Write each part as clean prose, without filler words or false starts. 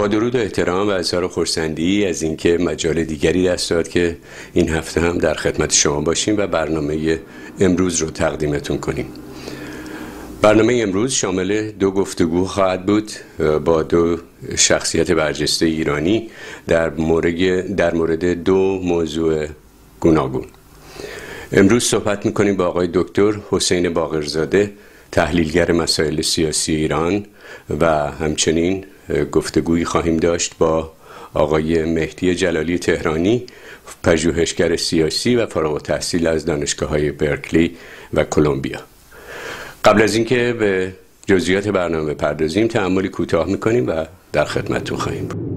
با درود و احترام و اظهار خرسندی از اینکه مجال دیگری دست داد که این هفته هم در خدمت شما باشیم و برنامه امروز رو تقدیمتون کنیم. برنامه امروز شامل 2 گفتگو خواهد بود با 2 شخصیت برجسته ایرانی در مورد 2 موضوع گوناگون. امروز صحبت می‌کنیم با آقای دکتر حسین باقرزاده، تحلیلگر مسائل سیاسی ایران، و همچنین گفتگویی خواهیم داشت با آقای مهدی جلالی تهرانی، پژوهشگر سیاسی و فارغ التحصیل از دانشگاه‌های برکلی و کلمبیا. قبل از اینکه به جزئیات برنامه بپردازیم تأملی کوتاه می‌کنیم و در خدمتتون خواهیم بود.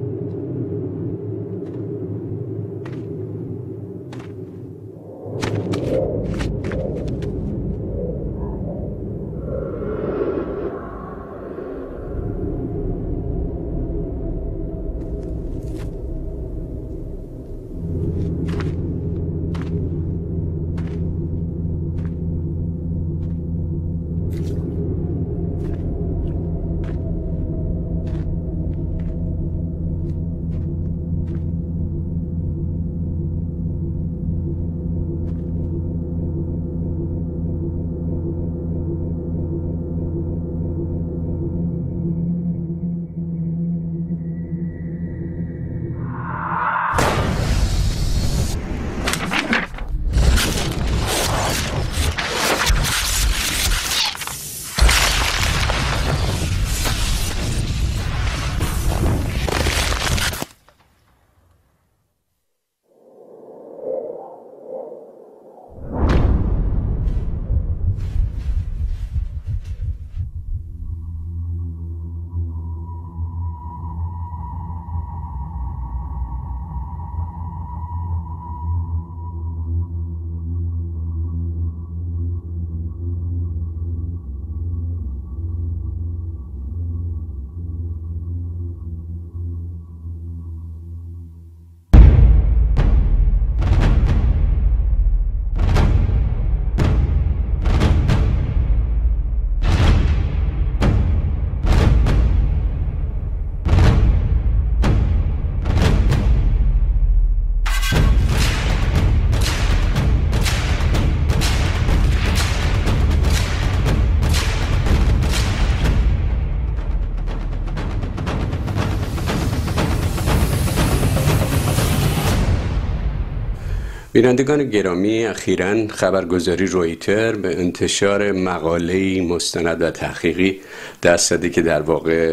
بینندگان گرامی، اخیراً خبرگزاری رویتر به انتشار مقاله‌ای مستند و تحقیقی دست زده که در واقع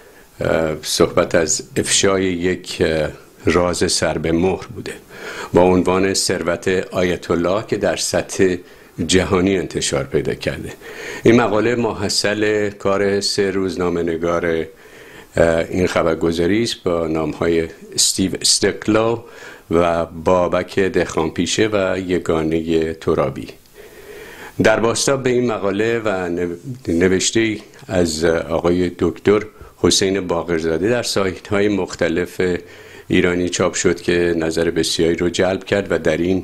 صحبت از افشای یک راز سر به مهر بوده با عنوان ثروت آیت الله که در سطح جهانی انتشار پیدا کرده. این مقاله محصل کار 3 روزنامه‌نگار این خبرگزاری است با نام‌های استیو استکلو و بابک دهقانپیشه و یگانه ترابی. در بازتاب به این مقاله و نوشته از آقای دکتر حسین باقرزاده در سایت‌های مختلف ایرانی چاپ شد که نظر بسیاری رو جلب کرد و در این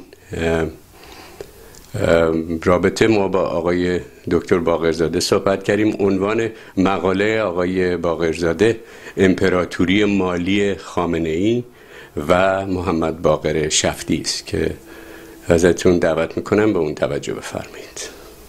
رابطه ما با آقای دکتر باقرزاده صحبت کردیم. عنوان مقاله آقای باقرزاده امپراتوری مالی خامنه‌ای و محمد باقر شفتی است که ازتون دعوت میکنم به اون توجه بفرمایید.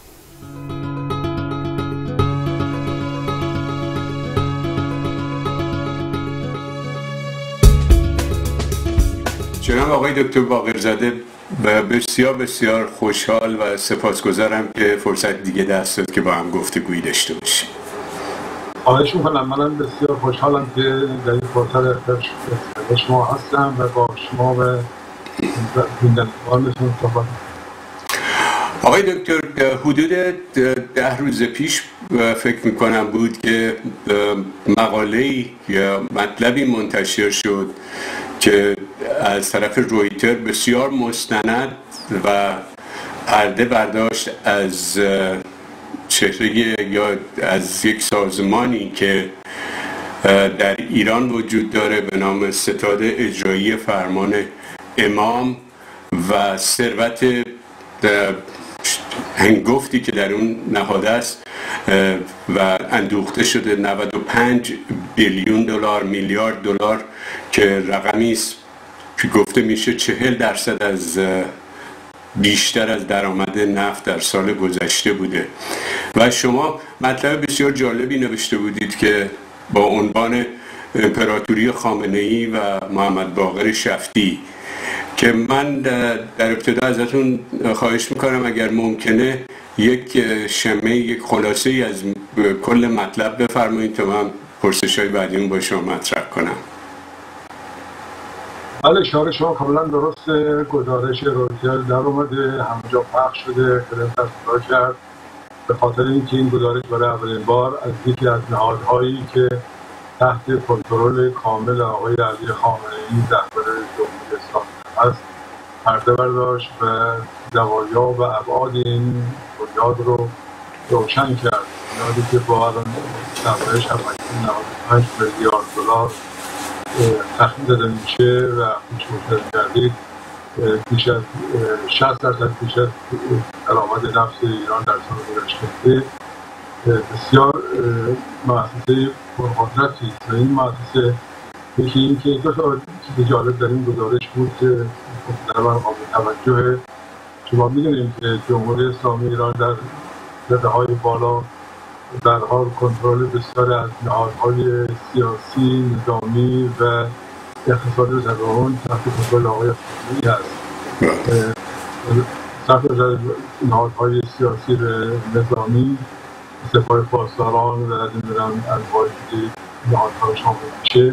جناب آقای دکتر باقرزاده، بسیار خوشحال و سپاسگزارم که فرصت دیگه دست داد که با هم گفتگویی داشته باشیم. خواهش میکنم. منم بسیار خوشحالم که در این فرصت به شما هستم و با شما و بینندگانتون صحبت. آقای دکتر، حدود 10 روز پیش فکر میکنم بود که مقاله‌ای یا مطلبی منتشر شد که از طرف رویتر بسیار مستند و پرده برداشت از چهره یا از یک سازمانی که در ایران وجود داره به نام ستاد اجرایی فرمان امام و ثروت هنگفتی که در اون نهاد است و اندوخته شده 95 بیلیون دلار، میلیارد دلار، که رقمی است که گفته میشه 40% از بیشتر از درآمد نفت در سال گذشته بوده. و شما مطلب بسیار جالبی نوشته بودید که با عنوان امپراتوری خامنه‌ای و محمد باقر شفتی، که من در ابتدا ازتون خواهش میکنم اگر ممکنه یک شمه، یک خلاصه ای از کل مطلب بفرمایید تا من پرسش‌های بعدی با شما مطرح کنم. بله، اشاره شما کاملا درست. گزارش رویترز در اومده، همه جا پخش شده، خیلی تصویر کرد، به خاطر اینکه این گزارش برای اولین بار از یکی از نهادهایی که تحت کنترل کامل آقای علی خامنه‌ای رهبر جمهوری اسلامی است پرده برداشت و زوایا و ابعاد این بنیاد رو روشن کرد. بنیادی که با الان نمایش هم 95 میلیارد دلار تخمین داده میشه و خوش کردید بیش از 60% بیش از درآمد نفت ایران در سال گذشته، بسیار مؤسسه پرقدرتی است. و این مؤسسه یکی این که دو تا چیز جالب در این گزارش بود که در من قابل توجهه. شما میدونیم که جمهوری اسلامی ایران در رتبه‌های بالا در حال کنترل بسیار از نهادهای سیاسی، نظامی و اقتصادی و تضامن تحت کنترل آقای خامنه‌ای هست. تحت نهادهای سیاسی و نظامی، سپاه پاسداران و نمیدونم انواع دیگه نهادها شامل میشه.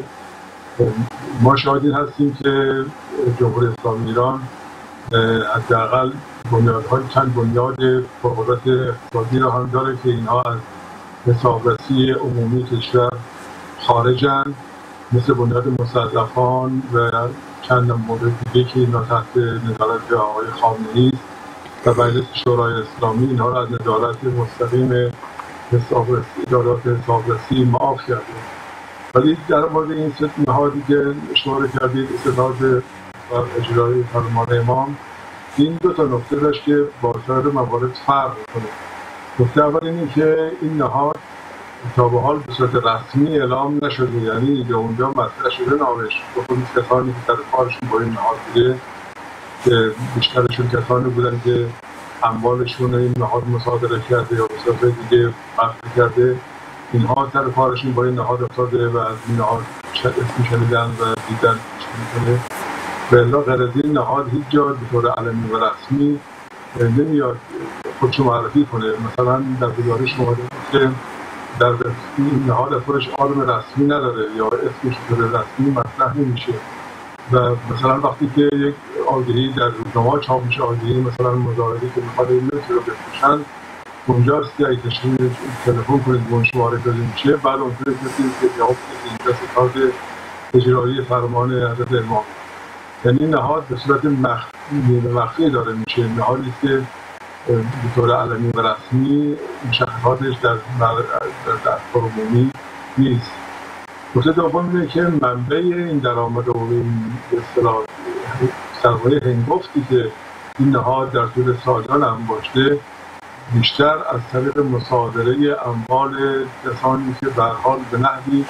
ما شاهدین هستیم که جمهوری اسلامی ایران حداقل بنیادهای چند بنیاد پرقدرت اقتصادی را هم داره که اینها از حسابرسی عمومی کشور خارجن، مثل بنیاد مستضعفان و چند مورد دیگه که اینا تحت نظارت آقای خامنه‌ای است و مجلس شورای اسلامی اینها را از نظارت مستقیم ادارات حسابرسی معاف کرده. ولی در مورد این نهادی که اشاره کردید، استناد و اجرای فرمان امام، این دو تا نکته داشت که با سایر موارد فرق می‌کنه. نکته اول اینه که این نهاد تا به حال به صورت رسمی اعلام نشده، یعنی به اونجا مطرح شده نامش به خود کسانی که در کارشون با این نهاد بوده که بیشترشون کسانی بودن که اموالشون این نهاد مصادره کرده یا به صورت دیگه وقف کرده، اینها سر کارشون با این نهاد افتاده و از این نهاد اسم شنیدن و دیدن میکنه. به الا غیر از این نهاد هیچ جا به طور علمی و رسمی نمیاد خودشو معرفی کنه. مثلا در گزارش اومده که در این نهاد از خودش آرم رسمی نداره یا اسمش به طور رسمی مطرح نمیشه و مثلا وقتی که یک آگهی در روزنامه چاپ میشه، آگهی مثلا مزارعی که میخواد این ملک رو بفروشن، اونجاست که اگه تلفن کنید به اون شماره داده میشه، بعد اونطوری کنید که جواب کنید اینجا ستاد اجرایی فرمان حضرت امام. یعنی نهاد به صورت مخفی داره میشه، نهادی که به طور علمی و رسمی مشخصاتش در افکار عمومی نیست. نکته دوم اینه که منبع این درآمد و این به اصطلاح سرمایه هنگفتی که این نهاد در طول سالان انباشته بیشتر از طریق مصادره اموال کسانی که در حال به نحوی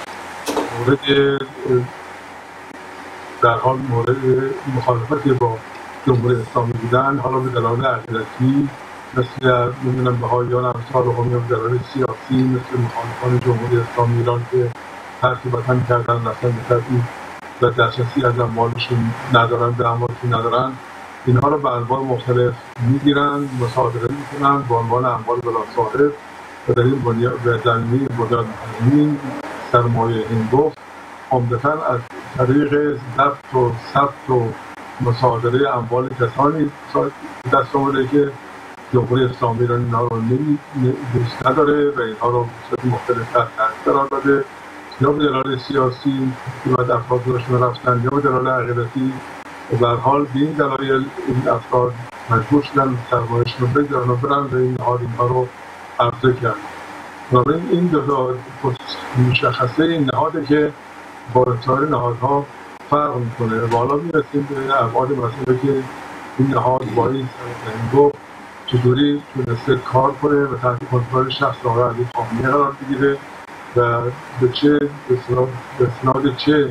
مورد مخالفت با جمهوری اسلامی بودن، حالا به دلایل عقیدتی مثل نمیدونم بهائیان امثال قومی، به دلایل سیاسی مثل مخالفان جمهوری اسلامی ایران که ترک وطن کردن، رفتن به تبعید و دسترسی از اموالشون ندارن، به اموالشون ندارن، اینها رو به انواع مختلف میگیرن، مصادره میکنن به عنوان اموال بلا صاحب و در این بنیاد محرمین سرمایه هنگفت عمدتاً از طریق ضبط و ثبت و مصادره اموال کسانی دست آمده که جمهوری اسلامی ایران اینها رو دوست نداره و اینها رو به صورت مختلف تحت قرار داده، یا به دلایل سیاسی که بعد افراد داشتن رفتن، یا به دلایل عقیدتی. و در حال به این دلایل این افراد مجبور شدن سرمایه‌شون رو بگذارن و برن و این نهاد اینها رو عرضه کردن. بنابراین این دو مشخصه این نهاده که با سایر نهادها فرق میکنه و حالا میرسیم به ابعاد مسئله که این نهاد با این سرمایه چطوری تونسته کار کنه و تحت کنترل شخص آقای علی خامنه‌ای قرار بگیره و به چه به اسناد چه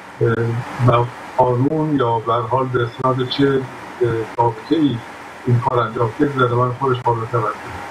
قانون یا به هر حال به اسناد چه رابطه‌ای این کار انجام شد در من خودش قابل توجه.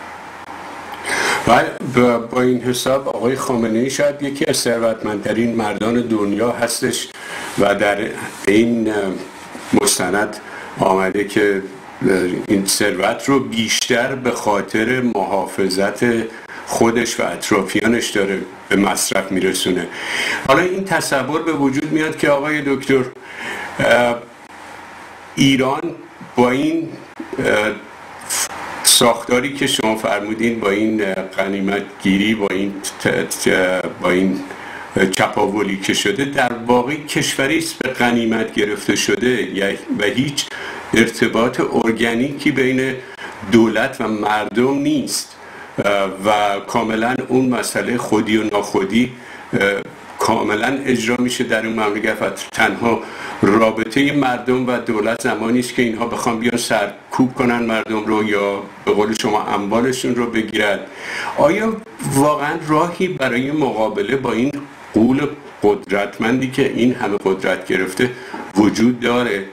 با این حساب آقای خامنه‌ای شاید یکی از ثروتمندترین مردان دنیا هستش و در این مستند آمده که این ثروت رو بیشتر به خاطر محافظت خودش و اطرافیانش داره به مصرف میرسونه. حالا این تصور به وجود میاد که آقای دکتر ایران با این ساختاری که شما فرمودین، با این غنیمت گیری، با این چپاولی که شده، در واقع کشوری است به غنیمت گرفته شده و هیچ ارتباط ارگانیکی بین دولت و مردم نیست و کاملا اون مسئله خودی و ناخودی کاملا اجرا میشه در اون مملکت و تنها رابطه مردم و دولت زمانی است که اینها بخوام بیان سرکوب کنن مردم رو یا به قول شما اموالشون رو بگیرن. آیا واقعا راهی برای مقابله با این غول قدرتمندی که این همه قدرت گرفته وجود داره؟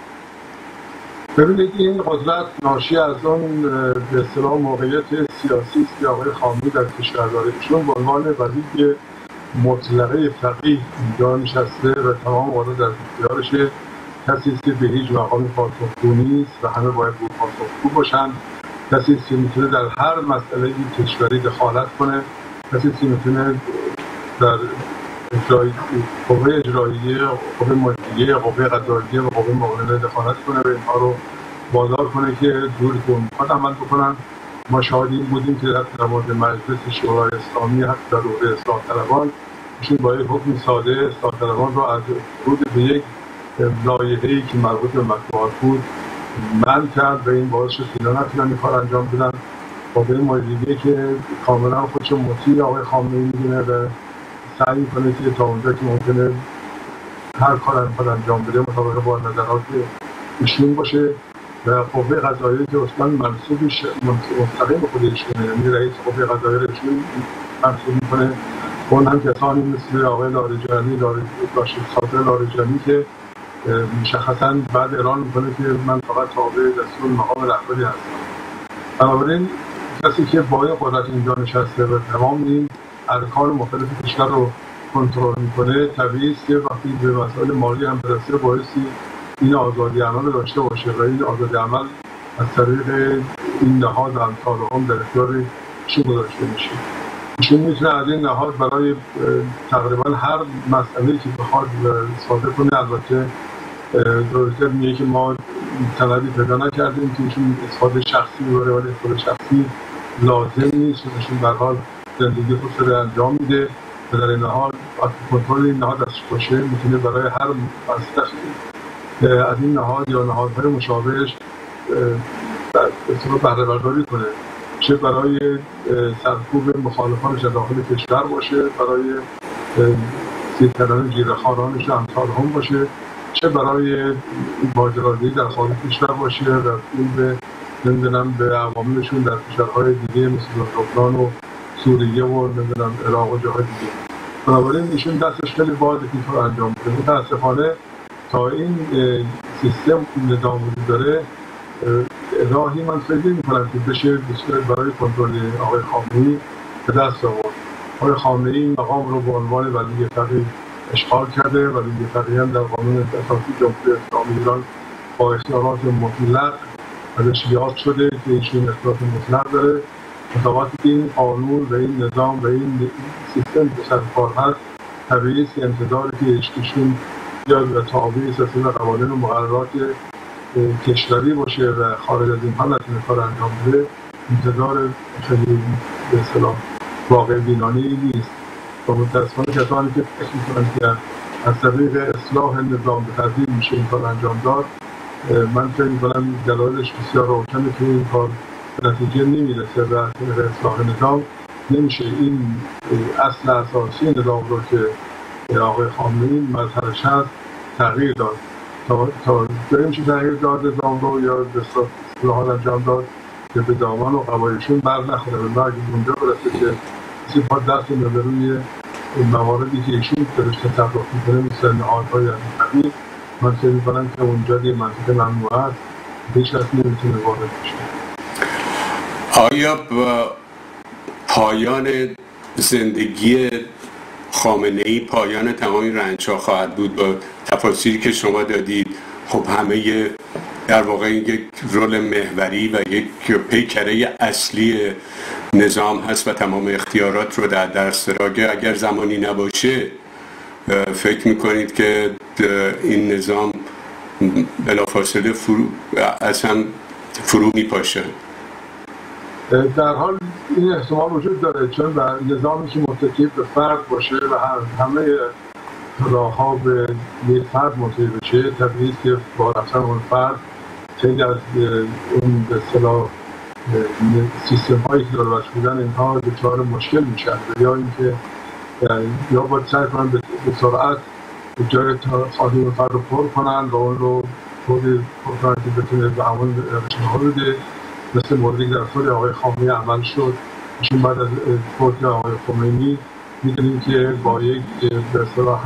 ببینید این قدرت ناشی از اون به اصطلاح موقعیت سیاسی است که آقای خامنه‌ای در کشور داره. چون به عنوان وزیر مطلقه فقیه اینجا نشسته و تمام قدرت در اختیارشه، کسی است که به هیچ مقامی پاسخگو نیست و همه باید به پاسخگو باشن، کسی است که میتونه در هر مسئله کشوری دخالت کنه، کسی است که میتونه در قوه اجراییه، قوه مجریه، قوه قضاییه و قوه معاونه دخالت کنه و اینها رو وادار کنه که جوری که میخواد عمل بکنن. ما شاهد این بودیم که در مورد مجلس شورای اسلامی حتی در دوره اصلاح طلبان ایشون با یک حکم ساده اصلاح طلبان رو از ورود به یک لایحه‌ای که مربوط به مطبوعات بود منع کرد و این باعث شد که اینا نتونن این کار انجام بدن. قوه مجریه که کاملا خودش مطیع آقای خامنه‌ای میدونه و سعی میکنه که تا اونجا که ممکنه هر کار انجام بده مطابق با نظرات ایشون باشه و قوه قضاییه که اصلا منصوبش مستقیم خودشونه، یعنی رئیس قوه قضاییه رو ایشون منصوب میکنه. اون هم کسانی مثل آقای لاریجانی، راشد صادق لاریجانی که مشخصا بعد اعلان میکنه که من فقط تابع دستور مقام رهبری هستم. بنابراین کسی که با این قدرت اینجا نشسته و تمام این ارکان مختلف کشور رو کنترل میکنه، طبیعی است که وقتی به مسائل مالی هم برسه بایستی این آزادی عمل داشته باشه و این آزادی عمل از طریق این نهاد و امثال هم در اختیار ایشون گذاشته میشه. ایشون میتونه از این نهاد برای تقریبا هر مسئله‌ای که بخواد استفاده کنه. البته درسته میگه که ما طلبی پیدا نکردیم که ایشون استفاده شخصی ببره، ولی استفاده شخصی لازم نیست. ایشون به هر حال زندگی خودش رو انجام میده و در این حال وقتی کنترل این نهاد ازش باشه میتونه برای هر مسئله از این نهاد یا نهادهای مشابهش بهره برداری کنه، چه برای سرکوب مخالفانش در داخل کشور باشه، برای سیر کردن جیره‌خوارانش و امثال هم باشه، چه برای ماجرازی در خارج کشور باشه و پول به عواملشون در کشورهای دیگه مثل لبنان و سوریه و عراق و جاهای دیگه. بنابراین ایشون دستش خیلی باید این کار انجام بده. متاسفانه تا این سیستم نظام وجود داره راهی من فکر می‌کنم که بشه برای کنترل آقای خامنه‌ای به دست آورد. آقای خامنه‌ای این مقام رو به عنوان ولی فقیه اشغال کرده. ولی فقیه هم در قانون اساسی جمهوری اسلامی ایران با اختیارات مطلق ازش یاد شده که ایشون اختیارات مطلق داره. مطابقت این قانون و این نظام و این سیستم به سر کار هست، طبیعی است که انتظاری که ایشون بیاد و تابع سیاسی و قوانین و مقررات کشوری باشه و خارج از اینها نتونه کار انجام بده، انتظار خیلی به اصطلاح واقع بینانه‌ای نیست. و متاسفانه کسانی که فکر می‌کنن که از طریق اصلاح نظام به تدریج میشه این کار انجام داد، من فکر می‌کنم دلایلش بسیار روشنه که این کار به نتیجه نمیرسه و از طریق اصلاح نظام نمیشه این اصل اساسی نظام رو که آقای خامنه‌ای مظهرش هست تغییر داد. تا نمیشه تغییر داد نظام رو یا اصلاحات انجام داد که به دامان و قبایشون بر نخوره. و اگه اونجا برسه که کسی پا دست نده روی مواردی که ایشون درش تصرف میکنه مثل نهادهای قبیل، من فکر میکنم که اونجا یه منطقه ممنوعه است، هیچ کس نمیتونه وارد بشه. آیا پایان زندگی خامنه‌ای پایان تمام رنج‌ها خواهد بود؟ با تفاصیلی که شما دادید، خب همه در واقع یک رول محوری و یک پیکره اصلی نظام هست و تمام اختیارات رو در دست داره. اگر زمانی نباشه فکر میکنید که این نظام بلافاصله اصلا فرو میپاشه؟ در حال این احتمال وجود داره، چون در نظامی که متکی به فرد باشه و همه راه‌ها به یک فرد منتهی بشه، طبیعی است که با رفتن اون فرد خیلی از اون به اصطلاح سیستم‌هایی که دور بودن اینها دچار مشکل میشن، یا اینکه یا باید سعی کنن به سرعت جای خالی اون فرد رو پر کنن و اون رو طوری پر کنن که بتونه به همون روشن‌ها بده، مثل موردی که در طور آقای خامنه‌ای عمل شد. ایشون بعد از فوت آقای خمینی می‌دونیم که با یک به اصطلاح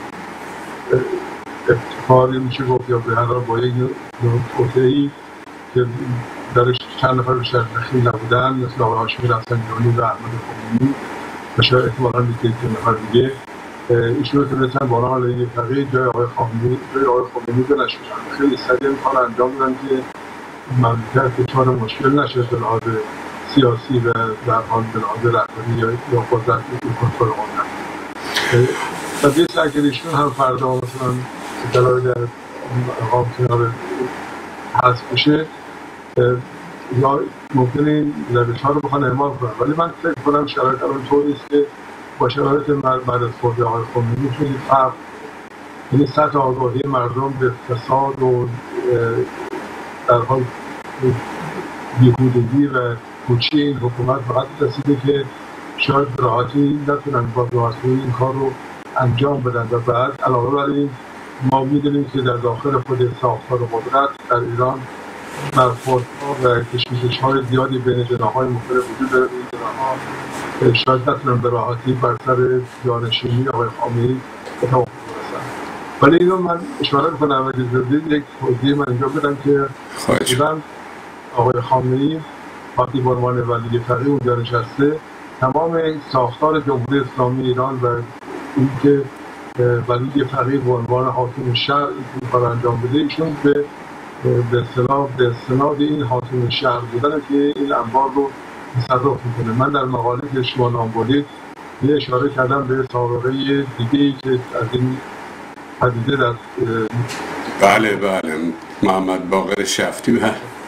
ابتکاری میشه گفت یا به هر حال با یک توطئه‌ای که درش چند نفر بیشتر دخیل نبودن مثل آقای هاشمی رفسنجانی و احمد خمینی و شاید احتمالاً یک نفر دیگه، ایشون رو تونستن با راه علیه فقیه جای آقای خمینی بنشونن. خیلی سریع این کار انجام دادن که مملکت دچار مشکل نشه به لحاظ سیاسی و در حال به لحاظ رهبری یا قدرت کنترل قدرت. طبیعی اگر ایشون هم فردا مثلا اطلاعی در مقام کنار حذف بشه یا ممکنه این روش‌ها رو بخوان اعمال کنن، ولی من فکر کنم شرایط الان طوری است که با شرایط بعد از فوت آقای خمینی خیلی فرق، یعنی سطح آگاهی مردم به فساد و در حال بیهودگی و پوچی این حکومت فقط رسیده که شاید به راحتی نتونن با راحتی این کار رو انجام بدن. و بعد علاوه بر این ما می‌دونیم که در داخل خود ساختار قدرت در ایران برخوردها و کشمکش‌های زیادی بین جناح‌های مختلف وجود داره. این جناح‌ها شاید نتونن به راحتی بر سر جانشینی آقای خامنه‌ای به توافق برسن. ولی اینو من اشاره می‌کنم و یک توضیح من اینجا بدم که ایران آقای خامنه‌ای وقتی به عنوان ولی فقیه اونجا نشسته، تمام ساختار جمهوری اسلامی ایران و اینکه ولی فقیه به عنوان حاکم شهر این کار انجام بده، ایشون به اصطلاح به استناد این حاکم شهر بودن که این انبار رو تصرف میکنه. من در مقاله که شما نام بردید یه اشاره کردم به سابقه دیگه‌ای که از این پدیده در بله محمد باقر شفتی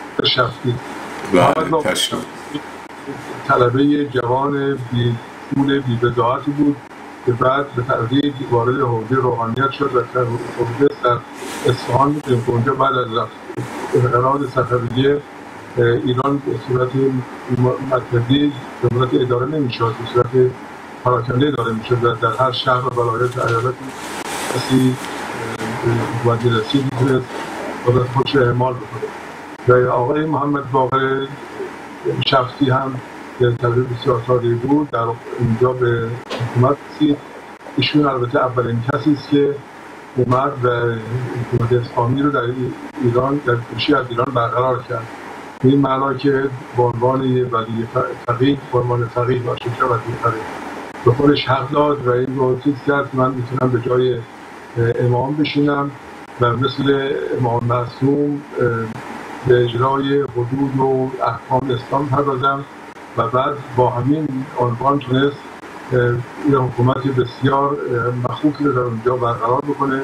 طلبه جوان بی پول بی بضاعتی بود که بعد به تدریج وارد حوزه روحانیت شد و در حوزه در اصفهان می‌دونیم که اونجا بعد از انقلاب صفویه ایران به صورت مرکزی دولت اداره نمی‌شد، به صورت پراکنده اداره می‌شد و در هر شهر و ولایت و ایالت کسی وزیررسی می‌تونست قدرت خودش رو اعمال بکنه. و آقای محمد باقر شفتی هم که طبیب بسیار ساده‌ای بود در اینجا به حکومت رسید. ایشون البته اولین کسی است که اومد و حکومت اسلامی رو در ایران در کوشی از ایران برقرار کرد. این معنا که به عنوان ولی فقیه به عنوان فقیه باشه که ولی فقیه به خودش حق داد و این رو چیز کرد من میتونم به جای امام بشینم و مثل امام معصوم به اجرای حدود و احکام اسلام پردازم و بعد با همین عنوان تونست یه حکومت بسیار مخوفی رو در اونجا برقرار بکنه.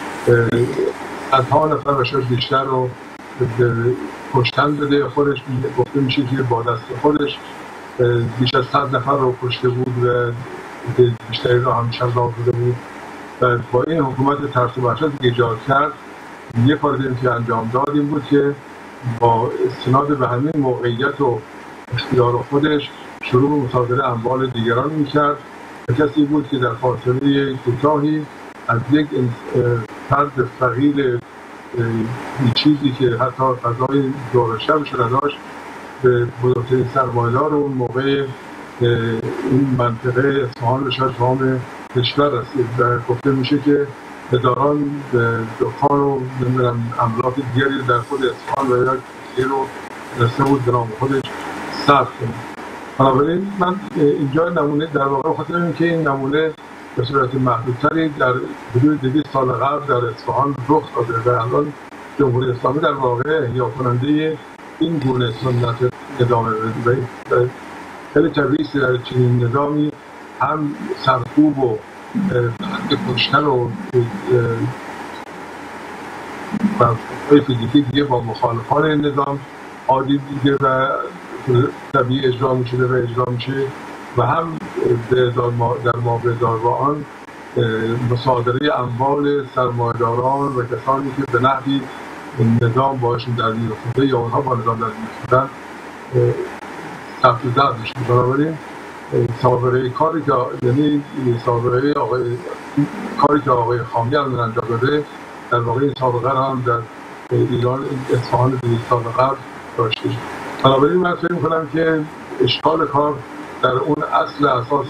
صدها نفر و شاید بیشتر رو کشتن بده. خودش گفته میشه که با دست خودش بیش از 100 نفر رو کشته بود و بیشتری رو هم شلاق داده بود و با این حکومت ترس و وحشتی که ایجاد کرد یه کار دیگه که انجام داد این بود که با استناد به همین موقعیت و اختیار خودش شروع به مصادره اموال دیگران میکرد و کسی بود که در فاصله کوتاهی از یک فرد فقیر چیزی که حتی فضای دور شبش نداشت به بزرگترین سرمایه‌دار اون موقع این منطقه اصفهان به شاید تمام کشور رسید و گفته میشه که هزاران دکان و املاک دیگری در خود اصفهان و یا دیگه رو رسته بود به نام خودش ثبت کنه. بنابراین من اینجا نمونه در واقع خاطر اینکه این نمونه به صورت محدودتری در حدود 200 سال قبل در اصفهان رخ داده و الان جمهوری اسلامی در واقع احیا کننده این گونه سنت نظام و خیلی طبیعی در چنین نظامی هم سرکوب و کشتن و فیزیکی دیگه با مخالفان این نظام عادی دیگه و طبیعی اجرا میشه و اجرا میشه و هم در مابزار با آن مصادره اموال سرمایه‌داران و کسانی که به نحوی نظام باشون درگیر افتاده یا اونها با نظام درگیر افتادن ثبت و ضبط میشه. بنابراین سابقه کاری که یعنی سابقه کاری که آقای خامنه‌ای الان انجام داده در واقع این سابقه را هم در ایران اصفهان 200 سال قبل داشته. بنابراین من فکر می‌کنم که اشکال کار در اون اصل اساس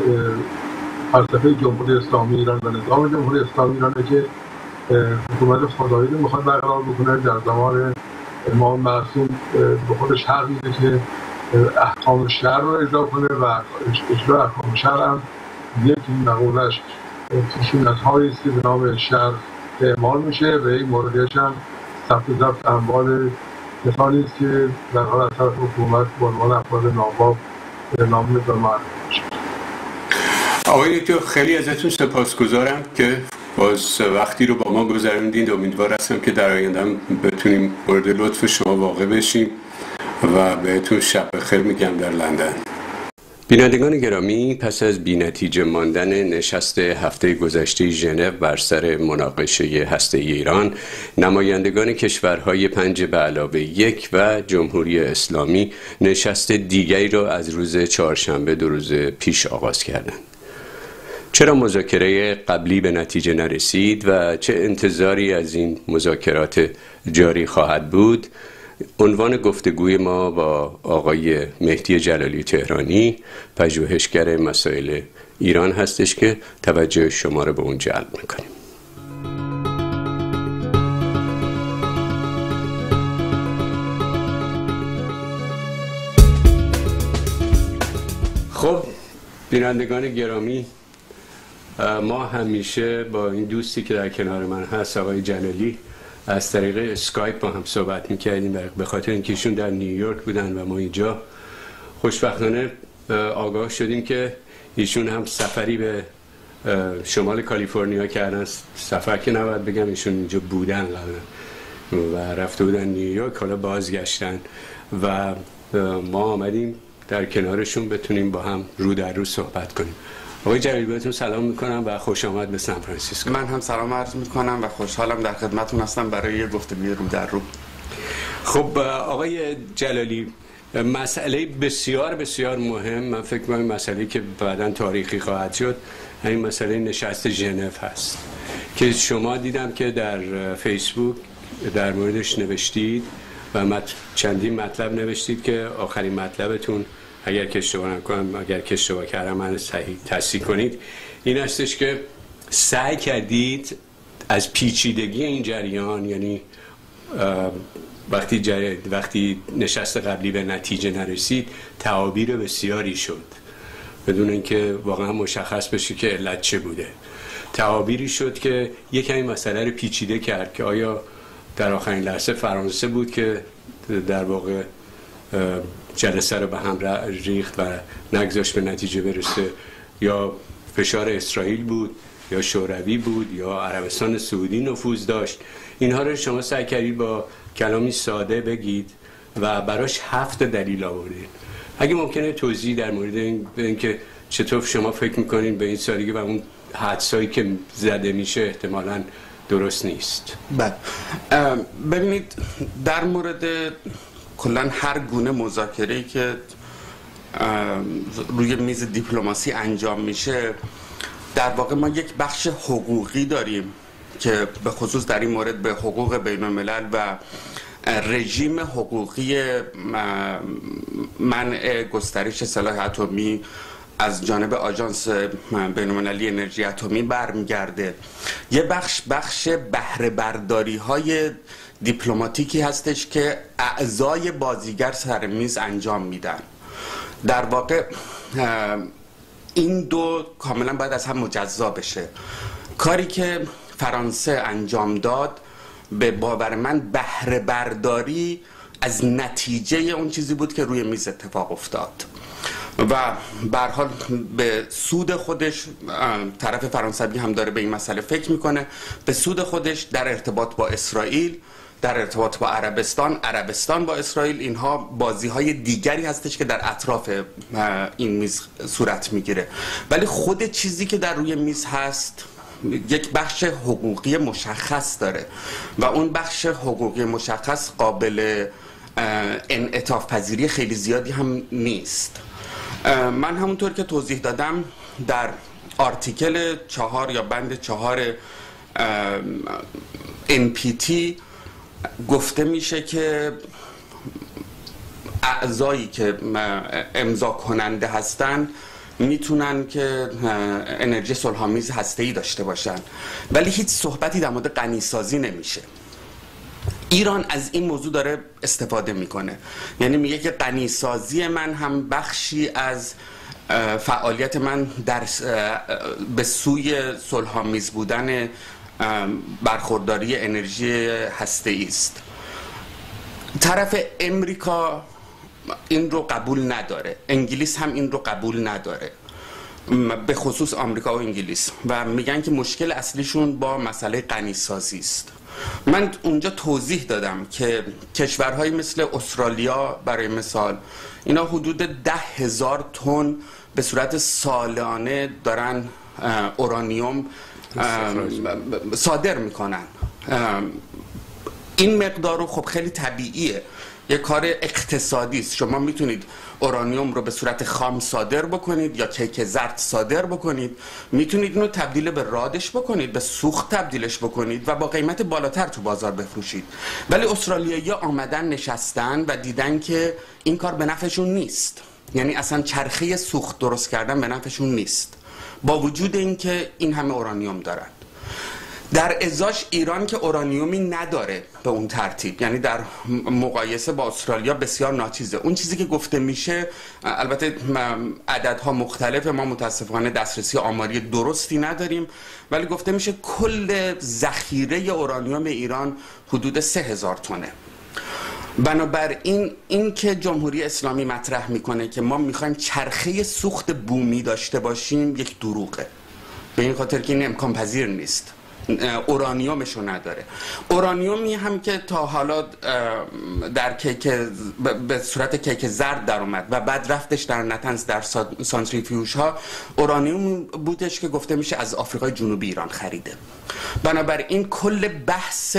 فلسفه جمهوری اسلامی ایران و نظام جمهوری اسلامی ایرانه که حکومت خدایی رو میخواد برقرار بکنه. در زمان امام معصوم به خودش حق میده که احکام شرع رو اجرا کنه و اجرا احکام شرع هم یک مقولش خشونت‌هایی است که به نام شرع اعمال میشه و این موردش هم ثبت و ضبط اموال کسانی است که در حال از طرف حکومت به عنوان افراد ناباب نام به معرفی میشه. آقای دکتر خیلی ازتون سپاسگزارم که باز وقتی رو با ما گذروندین. امیدوار هستم که در آینده هم بتونیم مورد لطف شما واقع بشیم و بهتون شب بخیر میگم در لندن. بینندگان گرامی، پس از بی‌نتیجه ماندن نشست هفته گذشته ژنو بر سر مناقشه هسته‌ای ایران، نمایندگان کشورهای 5+1 و جمهوری اسلامی نشست دیگری را از روز چهارشنبه 2 روز پیش آغاز کردند. چرا مذاکره قبلی به نتیجه نرسید و چه انتظاری از این مذاکرات جاری خواهد بود؟ عنوان گفتگوی ما با آقای مهدی جلالی تهرانی، پژوهشگر مسائل ایران هستش که توجه شما را به اون جلب میکنیم. خب بینندگان گرامی، ما همیشه با این دوستی که در کنار من هست آقای جلالی از طریق اسکایپ با هم صحبت میکردیم به خاطر اینکه ایشون در نیویورک بودن و ما اینجا. خوشبختانه آگاه شدیم که ایشون هم سفری به شمال کالیفرنیا کردن. سفر که نباید بگم، ایشون اینجا بودن قبلا و رفته بودن نیویورک، حالا بازگشتن و ما آمدیم در کنارشون بتونیم با هم رو در رو صحبت کنیم. آقای جلالی بهتون سلام میکنم و خوش آمد به سان فرانسیسکو. من هم سلام عرض میکنم و خوشحالم در خدمتتون هستم برای گفتگوی رو در رو. خب آقای جلالی، مسئله بسیار بسیار مهم، من فکر می‌کنم مسئله که بعداً تاریخی خواهد شد، همین مسئله نشست ژنو هست که شما دیدم که در فیسبوک در موردش نوشتید و چندین مطلب نوشتید که آخرین مطلبتون، اگر که اشتباه نکنم، اگر که اشتباه کردم من صحیح تصحیح کنید، این هستش که سعی کردید از پیچیدگی این جریان، یعنی وقتی نشست قبلی به نتیجه نرسید تعابیر بسیاری شد بدون اینکه واقعا مشخص بشه که علت چه بوده. تعابیری شد که یک کمی مسئله رو پیچیده کرد که آیا در آخرین لحظه فرانسه بود که در واقع جلسه رو به هم ریخت و نگذاشت به نتیجه برسه، یا فشار اسرائیل بود، یا شوروی بود، یا عربستان سعودی نفوذ داشت. اینها رو شما سعی کردید با کلامی ساده بگید و براش 7 دلیل آوردید. اگه ممکنه توضیح در مورد اینکه چطور شما فکر میکنین به این سادگی و اون حدسایی که زده میشه احتمالاً درست نیست. بله، ببینید در مورد کلاً هر گونه مذاکره‌ای که روی میز دیپلماسی انجام میشه، در واقع ما یک بخش حقوقی داریم که به خصوص در این مورد به حقوق بین الملل و رژیم حقوقی منع گسترش سلاح اتمی از جانب آژانس بین‌المللی انرژی اتمی برمیگرده. یه بخش بهره برداری های دیپلماتیکی هستش که اعضای بازیگر سر میز انجام میدن. در واقع این دو کاملا باید از هم مجزا بشه. کاری که فرانسه انجام داد به باور من بهره برداری از نتیجه اون چیزی بود که روی میز اتفاق افتاد و به هر حال به سود خودش، طرف فرانسوی هم داره به این مسئله فکر میکنه، به سود خودش در ارتباط با اسرائیل، در ارتباط با عربستان با اسرائیل. اینها بازی های دیگری هستش که در اطراف این میز صورت میگیره، ولی خود چیزی که در روی میز هست یک بخش حقوقی مشخص داره و اون بخش حقوقی مشخص قابل انعطاف پذیری خیلی زیادی هم نیست. من همونطور که توضیح دادم در آرتیکل 4 یا بند 4 NPT گفته میشه که اعضایی که امضا کننده هستن میتونن که انرژی صلح‌آمیز هسته‌ای داشته باشن، ولی هیچ صحبتی در مورد غنی‌سازی نمیشه. ایران از این موضوع داره استفاده میکنه، یعنی میگه که غنی‌سازی من هم بخشی از فعالیت من در به سوی صلح‌آمیز بودن برخورداری انرژی هسته‌ای است. طرف امریکا این رو قبول نداره، انگلیس هم این رو قبول نداره، به خصوص آمریکا و انگلیس، و میگن که مشکل اصلیشون با مسئله غنی‌سازی است. من اونجا توضیح دادم که کشورهایی مثل استرالیا برای مثال، اینا حدود 10,000 تن به صورت سالانه دارن اورانیوم صادر میکنن. این مقدار رو خب خیلی طبیعیه، یه کار اقتصادی است. شما میتونید اورانیوم رو به صورت خام صادر بکنید یا کیک زرد صادر بکنید، میتونید اینو تبدیل به رادش بکنید، به سوخت تبدیلش بکنید و با قیمت بالاتر تو بازار بفروشید. ولی استرالیایی‌ها آمدن نشستن و دیدن که این کار به نفعشون نیست، یعنی اصلا چرخه سوخت درست کردن به نفعشون نیست، با وجود اینکه این همه اورانیوم دارن. در ازاش ایران که اورانیومی نداره به اون ترتیب، یعنی در مقایسه با استرالیا بسیار ناچیزه. اون چیزی که گفته میشه، البته عددها مختلفه، ما متاسفانه دسترسی آماری درستی نداریم، ولی گفته میشه کل ذخیره اورانیوم ایران حدود 3,000 تنه. بنابراین این که جمهوری اسلامی مطرح میکنه که ما میخوایم چرخه سوخت بومی داشته باشیم یک دروغه، به این خاطر که این امکان پذیر نیست. اورانیومشو نداره. اورانیومی هم که تا حالا در به صورت کیک زرد در اومد و بعد رفتش در نتنز در سانتریفیوژ ها، اورانیوم بودش که گفته میشه از آفریقای جنوبی ایران خریده. بنابراین کل بحث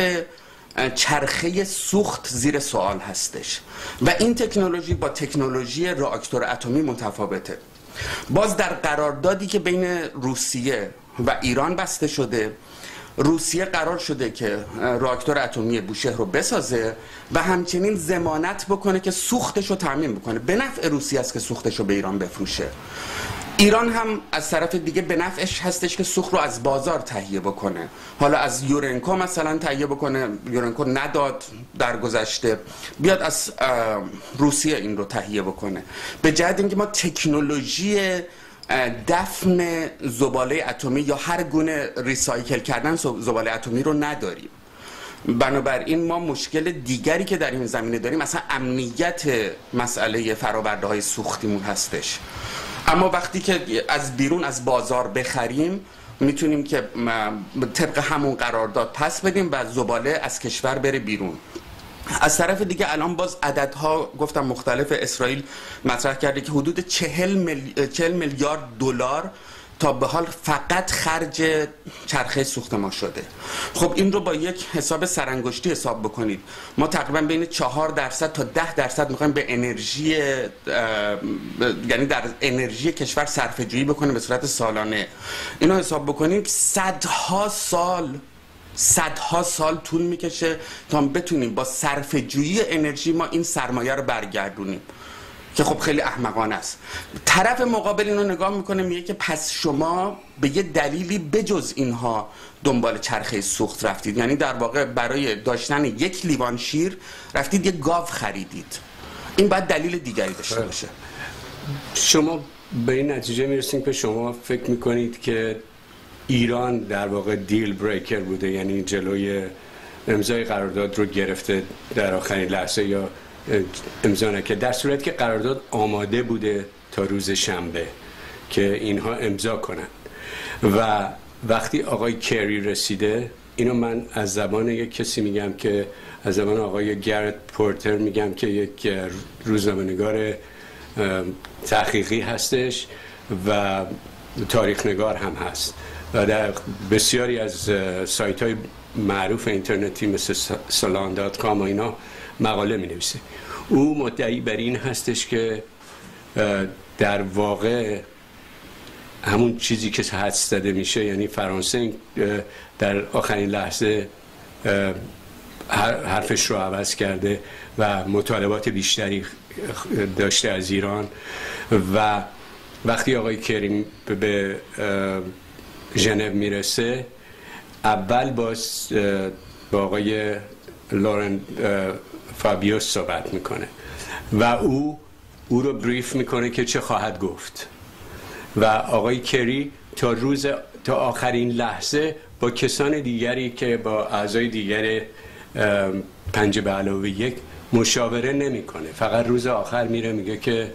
چرخه سوخت زیر سوال هستش و این تکنولوژی با تکنولوژی راکتور اتمی متفاوته. باز در قراردادی که بین روسیه و ایران بسته شده، روسیه قرار شده که راکتور اتمی بوشهر رو بسازه و همچنین ضمانت بکنه که سوختش رو تامین بکنه. به نفع روسیه است که سوختش رو به ایران بفروشه. ایران هم از طرف دیگه به نفعش هستش که سوخت رو از بازار تهیه بکنه. حالا از یورنکو مثلا تهیه بکنه، یورنکو نداد در گذشته، بیاد از روسیه این رو تهیه بکنه. به جهت اینکه ما تکنولوژی دفن زباله اتمی یا هر گونه ریسایکل کردن زباله اتمی رو نداریم. بنابراین ما مشکل دیگری که در این زمینه داریم مثلا امنیت مسئله فرآورده‌های سوختیمون هستش. اما وقتی که از بیرون از بازار بخریم میتونیم که طبق همون قرارداد پس بدیم و زباله از کشور بره بیرون. از طرف دیگه الان باز عددها گفتم مختلف، اسرائیل مطرح کرده که حدود 40 میلیارد دلار تا به حال فقط خرج چرخه سوخت ما شده. خب این رو با یک حساب سرانگشتی حساب بکنید، ما تقریبا بین 4% تا 10% میخوایم به انرژی، یعنی در انرژی کشور صرفه جویی بکنیم به صورت سالانه. اینو حساب بکنیم صدها سال صدها سال طول میکشه تا بتونیم با صرفه جویی انرژی ما این سرمایه رو برگردونیم که خب خیلی احمقانه است. طرف مقابل اینو نگاه میکنه میگه که پس شما به یه دلیلی بجز اینها دنبال چرخه سوخت رفتید، یعنی در واقع برای داشتن یک لیوان شیر رفتید یک گاو خریدید. این باید دلیل دیگری داشته باشه. شما به این نتیجه میرسید که شما فکر میکنید که ایران در واقع دیل بریکر بوده، یعنی جلوی امضای قرارداد رو گرفته در آخرین لحظه یا امضا نکرد، در صورتی که قرارداد آماده بوده تا روز شنبه که اینها امضا کنند. و وقتی آقای کری رسیده، اینو من از زبان یک کسی میگم که از زبان آقای گرت پورتر میگم که یک روزنامه‌نگار تحقیقی هستش و تاریخ نگار هم هست و در بسیاری از سایت های معروف اینترنتی مثل salon.com و اینا مقاله می نویسه. او مدعی بر این هستش که در واقع همون چیزی که حدس زده میشه، یعنی فرانسه در آخرین لحظه حرفش رو عوض کرده و مطالبات بیشتری داشته از ایران. و وقتی آقای کریم به ژنو میرسه، اول با آقای لورن فابیوس صحبت میکنه و او رو بریف میکنه که چه خواهد گفت و آقای کری تا آخرین لحظه با کسان دیگری که با اعضای دیگر 5+1 مشاوره نمیکنه. فقط روز آخر میره میگه که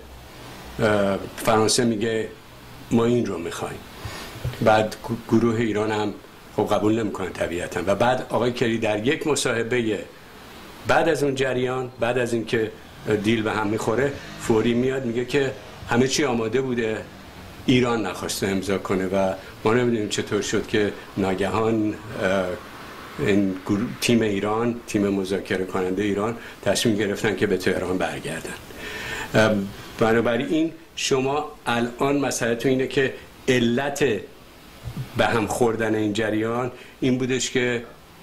فرانسه میگه ما این رو میخوایم. بعد گروه ایران هم خب قبول نمیکنن طبیعتا. و بعد آقای کری در یک مصاحبه بعد از اون جریان، بعد از اینکه دیل به هم میخوره، فوری میاد میگه که همه چی آماده بوده، ایران نخواسته امضا کنه و ما نمیدونیم چطور شد که ناگهان این تیم ایران، تیم مذاکره کننده ایران تصمیم گرفتن که به تهران برگردن. بنابراین شما الان مسئله‌تون اینه که علت به هم خوردن این جریان این بودش که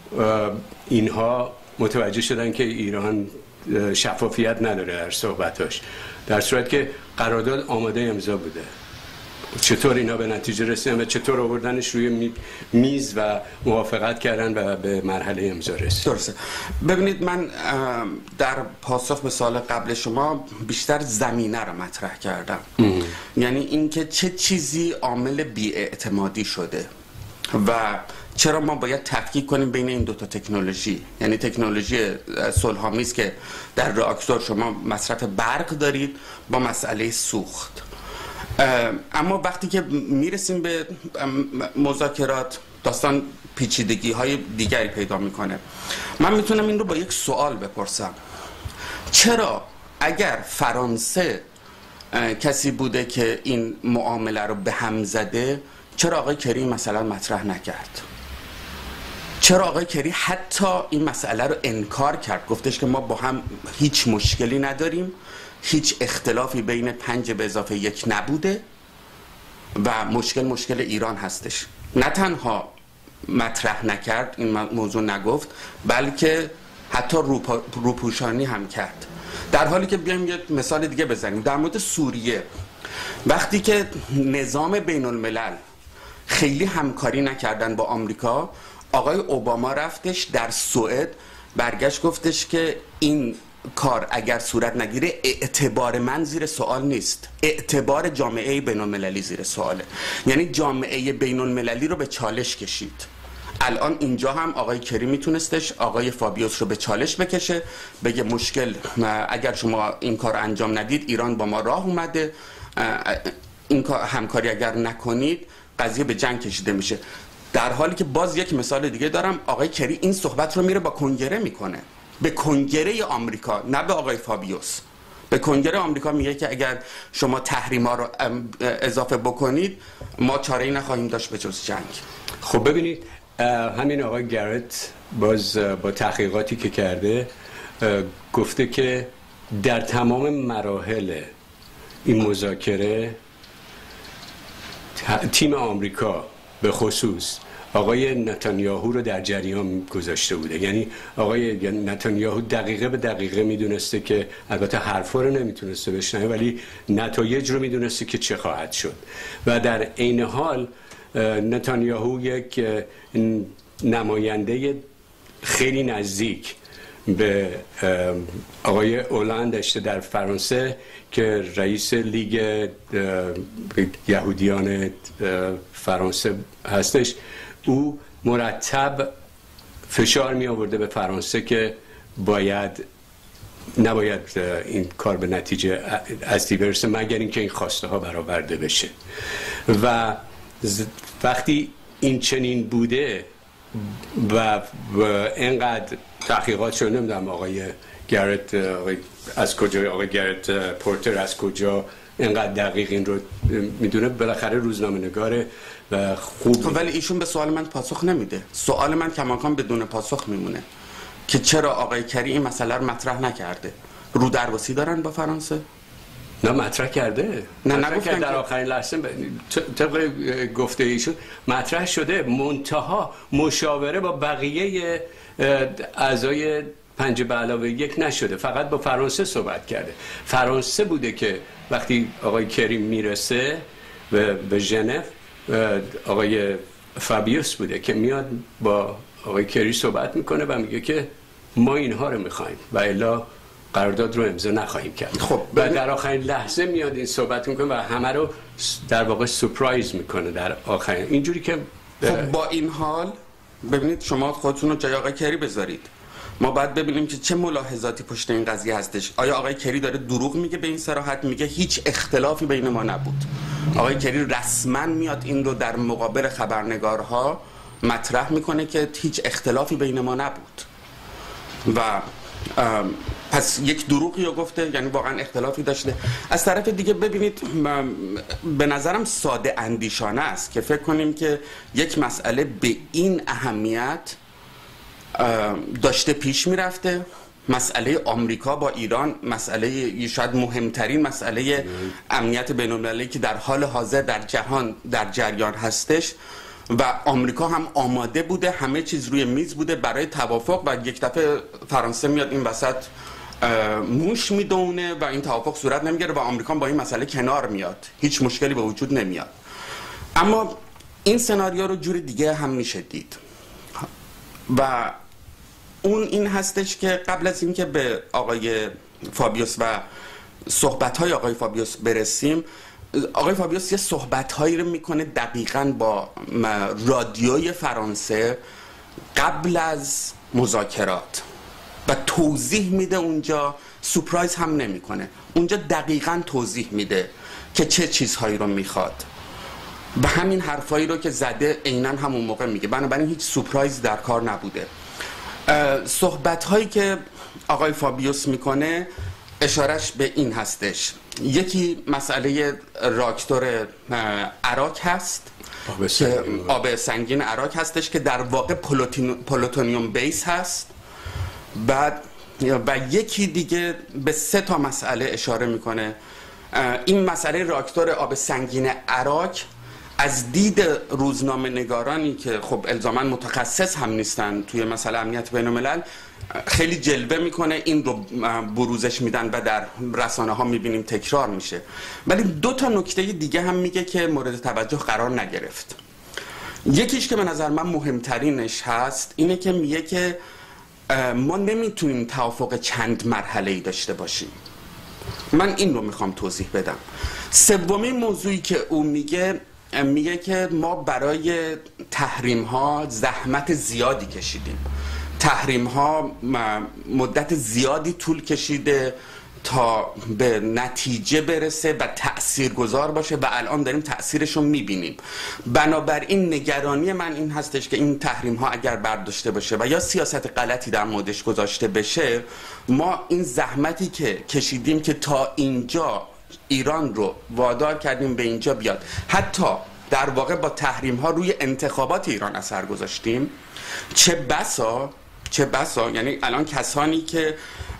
اینها متوجه شدن که ایران شفافیت نداره در صحبتاش، در صورت که قرارداد آماده امضا بوده. چطور اینا به نتیجه رسیدن و چطور آوردنش روی میز و موافقت کردن و به مرحله امضا رسید؟ درسته. ببینید، من در پاسخ به سوال قبل شما بیشتر زمینه رو مطرح کردم. یعنی اینکه چه چیزی عامل بی‌اعتمادی شده و چرا ما باید تفکیک کنیم بین این دوتا تکنولوژی، یعنی تکنولوژی صلح‌آمیز که در راکتور شما مصرف برق دارید با مسئله سوخت. اما وقتی که میرسیم به مذاکرات، داستان پیچیدگی های دیگری پیدا میکنه. من میتونم این رو با یک سوال بپرسم: چرا اگر فرانسه کسی بوده که این معامله رو به هم زده، چرا آقای کری مثلا مطرح نکرد؟ چرا آقای کری حتی این مسئله رو انکار کرد، گفتش که ما با هم هیچ مشکلی نداریم، هیچ اختلافی بین 5+1 نبوده و مشکل ایران هستش. نه تنها مطرح نکرد، این موضوع نگفت، بلکه حتی روپوشانی هم کرد. در حالی که بیایم یک مثال دیگه بزنیم در مورد سوریه، وقتی که نظام بین الملل خیلی همکاری نکردن با آمریکا، آقای اوباما رفتش در سوئد، برگشت گفتش که این کار اگر صورت نگیره اعتبار من زیر سوال نیست، اعتبار جامعه بین المللی زیر سواله. یعنی جامعه بین المللی رو به چالش کشید. الان اینجا هم آقای کری میتونستش آقای فابیوس رو به چالش بکشه، بگه مشکل اگر شما این کار انجام ندید، ایران با ما راه اومده، این همکاری اگر نکنید قضیه به جنگ کشیده میشه. در حالی که باز یک مثال دیگه دارم، آقای کری این صحبت رو میره با کنگره میکنه، به کنگره آمریکا، نه به آقای فابیوس. به کنگره آمریکا میگه که اگر شما تحریما رو اضافه بکنید ما چاره‌ای نخواهیم داشت به جز جنگ. خب ببینید، همین آقای گرت باز با تحقیقاتی که کرده گفته که در تمام مراحل این مذاکره تیم آمریکا به خصوص آقای نتانیاهو رو در جریان گذاشته بوده. یعنی آقای نتانیاهو دقیقه به دقیقه میدونسته که البته حرفا رو نمیتونسته بشنوه ولی نتایج رو میدونسته که چه خواهد شد و در عین حال نتانیاهو یک نماینده خیلی نزدیک به آقای اولاند داشته در فرانسه که رئیس لیگ یهودیان فرانسه هستش. او مرتب فشار می آورده به فرانسه که نباید این کار به نتیجه اصلی برسه مگر اینکه این خواسته ها برآورده بشه. و وقتی این چنین بوده و اینقدر تحقیقات شده، نمیدونم آقای گرت پورتر از کجا اینقدر دقیق این رو میدونه، بالاخره روزنامه نگاره و خوب. ولی ایشون به سوال من پاسخ نمیده. سوال من کماکان بدون پاسخ میمونه که چرا آقای کری این مسئله رو مطرح نکرده. رو درواسی دارن با فرانسه؟ نه مطرح کرده. نه که در آخرین لحظه طبق گفته ایشون مطرح شده، منتها مشاوره با بقیه اعضای 5+1 نشده، فقط با فرانسه صحبت کرده. فرانسه بوده که وقتی آقای کری میرسه به ژنو، آقای فابیوس بوده که میاد با آقای کری صحبت میکنه و میگه که ما اینها رو میخوایم و الا قرارداد رو امضا نخواهیم کرد. خب و در آخرین لحظه میاد این صحبت میکنه و همه رو در واقع سورپرایز میکنه در آخرین. اینجوری که خب با این حال ببینید، شما خودتون رو جای آقای کری بذارید. ما باید ببینیم که چه ملاحظاتی پشت این قضیه هستش. آیا آقای کری داره دروغ میگه به این صراحت؟ میگه هیچ اختلافی بین ما نبود. آقای کری رسما میاد این رو در مقابل خبرنگارها مطرح میکنه که هیچ اختلافی بین ما نبود و پس یک دروغی رو گفته، یعنی واقعا اختلافی داشته. از طرف دیگه ببینید، به نظرم ساده اندیشانه است که فکر کنیم که یک مسئله به این اهمیت داشته پیش میرفته. مسئله آمریکا با ایران مسئله شاید مهمترین مسئله امنیت بین‌المللی که در حال حاضر در جهان در جریان هستش و آمریکا هم آماده بوده، همه چیز روی میز بوده برای توافق و یک دفعه فرانسه میاد این وسط موش میدونه و این توافق صورت نمیگیره و آمریکا با این مسئله کنار میاد، هیچ مشکلی به وجود نمیاد. اما این سناریو رو جور دیگه هم میشه دید و اون این هستش که قبل از اینکه به آقای فابیوس و صحبت‌های آقای فابیوس برسیم، آقای فابیوس یه صحبت‌هایی رو میکنه دقیقاً با رادیوی فرانسه قبل از مذاکرات و توضیح میده اونجا، سورپرایز هم نمیکنه، اونجا دقیقاً توضیح میده که چه چیزهایی رو میخواد و همین حرفایی رو که زده عیناً همون موقع میگه. بنابراین هیچ سورپرایز در کار نبوده. صحبت‌هایی که آقای فابیوس میکنه اشارش به این هستش، یکی مسئله راکتور عراق هست، آب سنگین عراق هستش که در واقع پلوتونیوم بیس هست. بعد و یکی دیگه به 3 تا مسئله اشاره میکنه. این مسئله راکتور آب سنگین عراق از دید روزنامه نگارانی که خب الزاما متخصص هم نیستن توی مسئله امنیت بین الملل خیلی جلوه میکنه، این رو بروزش میدن و در رسانه ها میبینیم تکرار میشه. ولی 2 تا نکته دیگه هم میگه که مورد توجه قرار نگرفت. یکیش که به نظر من مهمترینش هست اینه که میگه که ما نمیتونیم توافق چند مرحله‌ای داشته باشیم. من این رو میخوام توضیح بدم. سومین موضوعی که او میگه که ما برای تحریم ها زحمت زیادی کشیدیم، تحریم ها مدت زیادی طول کشیده تا به نتیجه برسه و تأثیرگذار باشه و الان داریم تأثیرش رو میبینیم. بنابراین نگرانی من این هستش که این تحریم ها اگر برداشته باشه و یا سیاست غلطی در موردش گذاشته بشه، ما این زحمتی که کشیدیم که تا اینجا ایران رو وادار کردیم به اینجا بیاد، حتی در واقع با تحریم ها روی انتخابات ایران اثر گذاشتیم، چه بسا یعنی الان کسانی که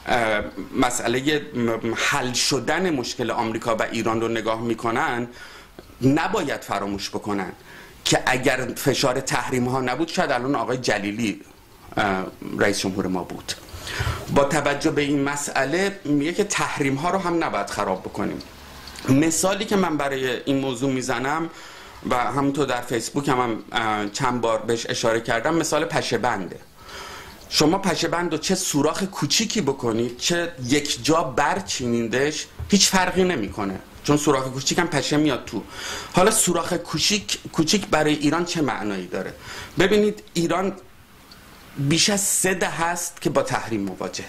مسئله حل شدن مشکل آمریکا و ایران رو نگاه میکنن نباید فراموش بکنن که اگر فشار تحریم ها نبود شاید الان آقای جلیلی رئیس جمهور ما بود. با توجه به این مسئله میگه که تحریم ها رو هم نباید خراب بکنیم. مثالی که من برای این موضوع میزنم و همونطور در فیسبوک هم چند بار بهش اشاره کردم، مثال پشه بنده. شما پشه بند رو چه سوراخ کوچیکی بکنید، چه یک جا برچینیدش، هیچ فرقی نمیکنه، چون سوراخ کوچیک هم پشه میاد تو. حالا سوراخ کوچیک برای ایران چه معنایی داره؟ ببینید ایران بیش از 3 دهه هست که با تحریم مواجهه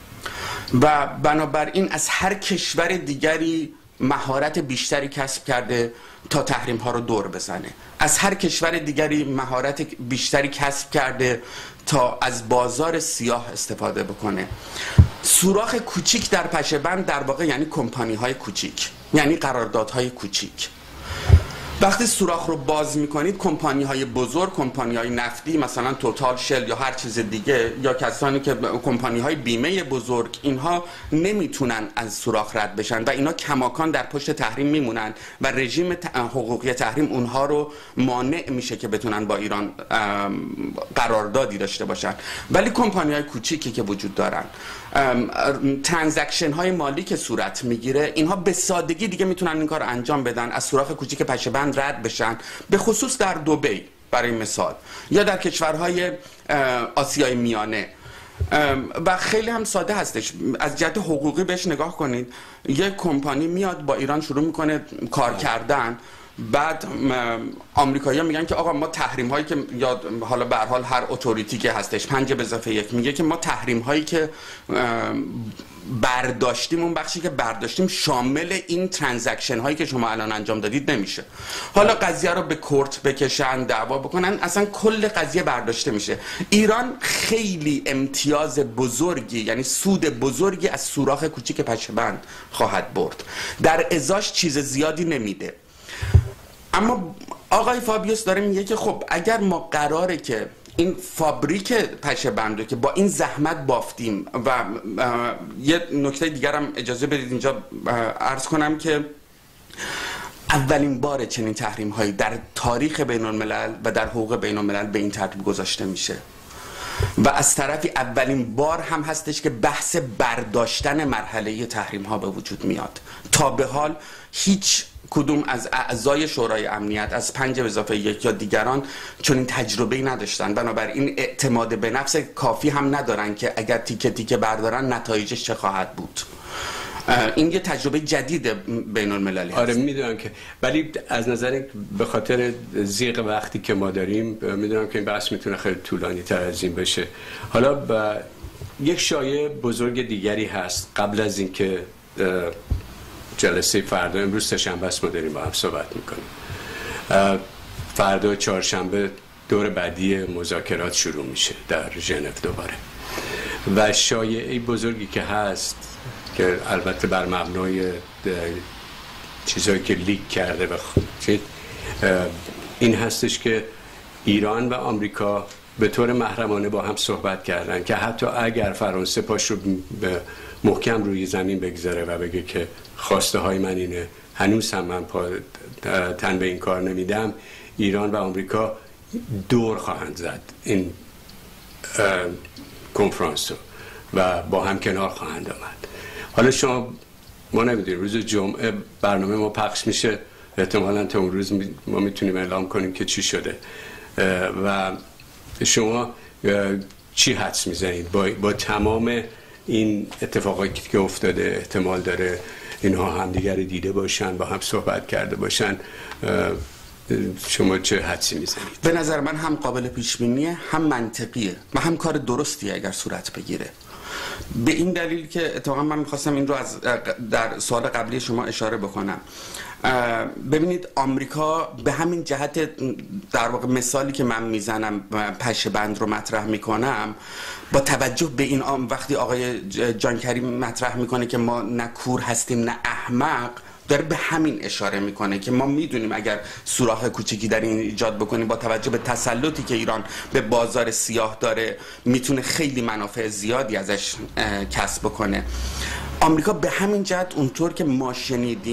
و بنابراین از هر کشور دیگری مهارت بیشتری کسب کرده تا تحریم ها رو دور بزنه، از هر کشور دیگری مهارت بیشتری کسب کرده تا از بازار سیاه استفاده بکنه. سوراخ کوچیک در پشه بند در واقع یعنی کمپانی های کوچیک، یعنی قراردادهای کوچیک. وقتی سوراخ رو باز میکنید، کمپانی های بزرگ، کمپانی های نفتی مثلا توتال، شل یا هر چیز دیگه، یا کسانی که کمپانی های بیمه بزرگ، اینها نمیتونن از سوراخ رد بشن و اینا کماکان در پشت تحریم میمونن و رژیم حقوقی تحریم اونها رو مانع میشه که بتونن با ایران قراردادی داشته باشن. ولی کمپانی های کوچیکی که وجود دارن، ترانزکشن های مالی که صورت میگیره، اینها به سادگی دیگه میتونن این کار انجام بدن، از سوراخ کوچیک پشه بند رد بشن، به خصوص در دبی برای مثال، یا در کشورهای آسیای میانه. و خیلی هم ساده هستش، از جهت حقوقی بهش نگاه کنید. یک کمپانی میاد با ایران شروع میکنه کار کردن، بعد آمریکایی‌ها میگن که آقا ما تحریم هایی که، یا حالا به هر حال هر اتوریتی که هستش 5+1 میگه که ما تحریم هایی که برداشتیم، اون بخشی که برداشتیم شامل این ترانزکشن هایی که شما الان انجام دادید نمیشه. حالا قضیه رو به کورت بکشن، دعوا بکنن، اصلا کل قضیه برداشته میشه. ایران خیلی امتیاز بزرگی، یعنی سود بزرگی از سوراخ کوچیک پشه بند خواهد برد، در ازاش چیز زیادی نمیده. اما آقای فابیوس داره میگه که خب اگر ما قراره که این فابریک پشه بند که با این زحمت بافتیم، و یه نکته دیگر هم اجازه بدید اینجا عرض کنم که اولین بار چنین تحریم هایی در تاریخ بین الملل و در حقوق بین الملل به این ترتیب گذاشته میشه و از طرفی اولین بار هم هستش که بحث برداشتن مرحله تحریم ها به وجود میاد. تا به حال هیچ کدوم از اعضای شورای امنیت از 5+1 یا دیگران چنین تجربه‌ای نداشتن، بنابراین اعتماد به نفس کافی هم ندارن که اگر تیکه تیکه بردارن نتایجش چه خواهد بود. این یه تجربه جدید بین المللی هست. آره میدونم که، ولی از نظر به خاطر ضیق وقتی که ما داریم میدونم که این بحث میتونه خیلی طولانی تر از این بشه. حالا یک شایعه بزرگ دیگری هست قبل از اینکه جلسه فردا، امروز سه‌شنبه است، ما داریم با هم صحبت میکنیم. فردا چهارشنبه دور بعدی مذاکرات شروع میشه در ژنو دوباره و شایعه بزرگی که هست که البته بر مبنای چیزایی که لیک کرده و این هستش که ایران و آمریکا به طور محرمانه با هم صحبت کردن که حتی اگر فرانسه پاش رو محکم روی زمین بگذاره و بگه که خواسته های من اینه، هنوز هم من تن به این کار نمیدم، ایران و آمریکا دور خواهند زد این کنفرانس رو و با هم کنار خواهند آمد. حالا ما نمیدونیم روز جمعه برنامه ما پخش میشه، احتمالاً تا اون روز ما میتونیم اعلام کنیم که چی شده و شما چی حدس میزنید با تمام این اتفاقاتی که افتاده؟ احتمال داره اینها همدیگر دیده باشن، با هم صحبت کرده باشن، شما چه حدسی میزنید؟ به نظر من هم قابل پیش بینیه، هم منطقیه و هم کار درستیه اگر صورت بگیره. به این دلیل که اتفاقا من میخواستم این رو در سوال قبلی شما اشاره بکنم. ببینید آمریکا به همین جهت، در واقع مثالی که من میزنم پشه بند رو مطرح میکنم، با توجه به این وقتی آقای جان کریم مطرح میکنه که ما نه کور هستیم نه احمق، داره به همین اشاره میکنه که ما میدونیم اگر سوراخ کوچیکی در این ایجاد بکنیم، با توجه به تسلطی که ایران به بازار سیاه داره میتونه خیلی منافع زیادی ازش کسب بکنه. آمریکا به همین جهت اونطور که ما شنیدیم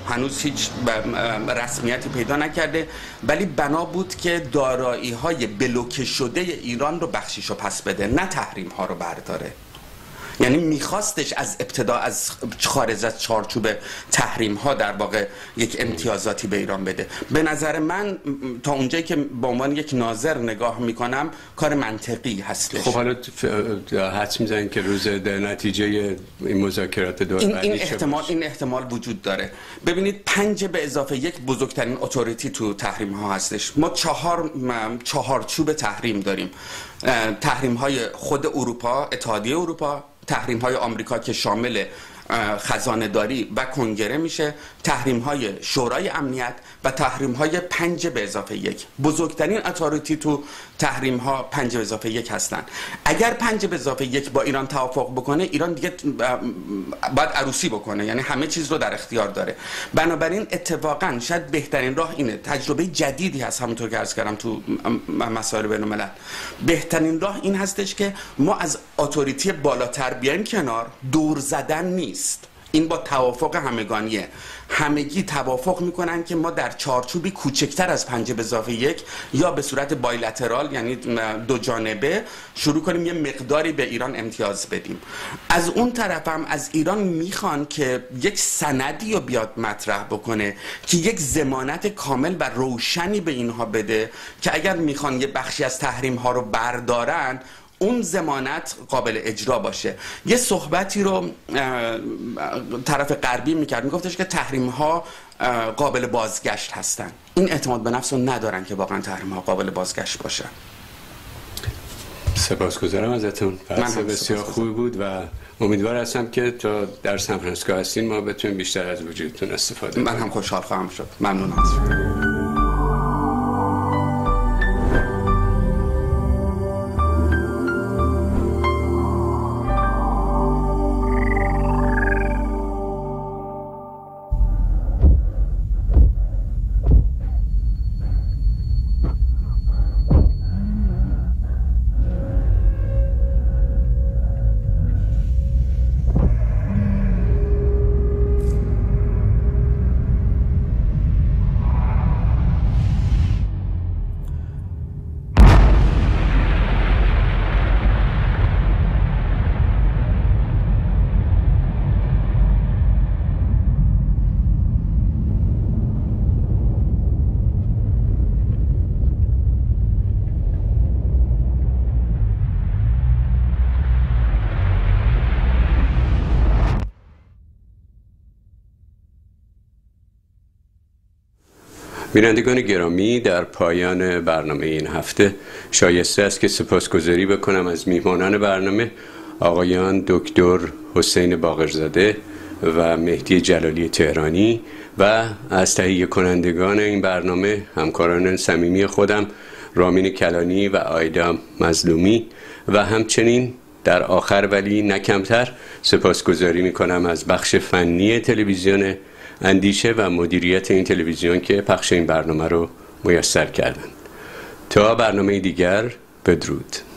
هنوز هیچ رسمیتی پیدا نکرده، ولی بنا بود که دارایی‌های بلوکه شده ایران رو بخشیشو پس بده، نه تحریم‌ها رو برداره. یعنی میخواستش از ابتدا از خارج از چارچوب تحریم ها در واقع یک امتیازاتی به ایران بده. به نظر من تا اونجایی که به عنوان یک ناظر نگاه میکنم کار منطقی هستش. خب حالا حدس میزنین که روز در نتیجه این مذاکرات دوربندی این احتمال وجود داره. ببینید 5 به اضافه 1 بزرگترین اتوریتی تو تحریم ها هستش. ما 4 چوب تحریم داریم. تحریم های خود اروپا، اتحادیه اروپا، تحریم های آمریکا که شامل خزانه داری و کنگره میشه، تحریم های شورای امنیت و تحریم های 5 به اضافه 1. بزرگترین اتوریتی تو تحریم ها 5 به اضافه 1 هستن. اگر 5 به اضافه 1 با ایران توافق بکنه، ایران دیگه باید عروسی بکنه، یعنی همه چیز رو در اختیار داره. بنابراین اتفاقا شاید بهترین راه اینه، تجربه جدیدی هست همونطور که عرض کردم تو مسائل بین الملل، بهترین راه این هستش که ما از اتوریتی بالاتر بیایم کنار. دور زدن نیست، این با توافق همگانیه. همگی توافق میکنن که ما در چارچوبی کوچکتر از 5 به اضافه 1 یا به صورت بایلترال، یعنی دو جانبه، شروع کنیم یه مقداری به ایران امتیاز بدیم. از اون طرف هم از ایران میخوان که یک سندی رو بیاد مطرح بکنه که یک ضمانت کامل و روشنی به اینها بده که اگر میخوان یه بخشی از تحریم ها رو بردارن، اون ضمانت قابل اجرا باشه. یه صحبتی رو طرف غربی میکرد، میگفتش که تحریم ها قابل بازگشت هستن. این اعتماد به نفس رو ندارن که واقعا تحریم ها قابل بازگشت باشه. سپاسگزارم ازتون. بحث بسیار خوبی بود و امیدوار هستم که تا در سان فرانسیسکو هستین ما بتونیم بیشتر از وجودتون استفاده کنیم. من هم خوشحال خواهم شد. ممنون ازتون. بینندگان گرامی، در پایان برنامه این هفته شایسته است که سپاسگزاری بکنم از میهمانان برنامه، آقایان دکتر حسین باقرزاده و مهدی جلالی تهرانی، و از تهیه کنندگان این برنامه همکاران صمیمی خودم رامین کلانی و آیدا مظلومی، و همچنین در آخر ولی نه کمتر سپاسگزاری میکنم از بخش فنی تلویزیون اندیشه و مدیریت این تلویزیون که پخش این برنامه رو میسر کردند. تا برنامه دیگر، بدرود.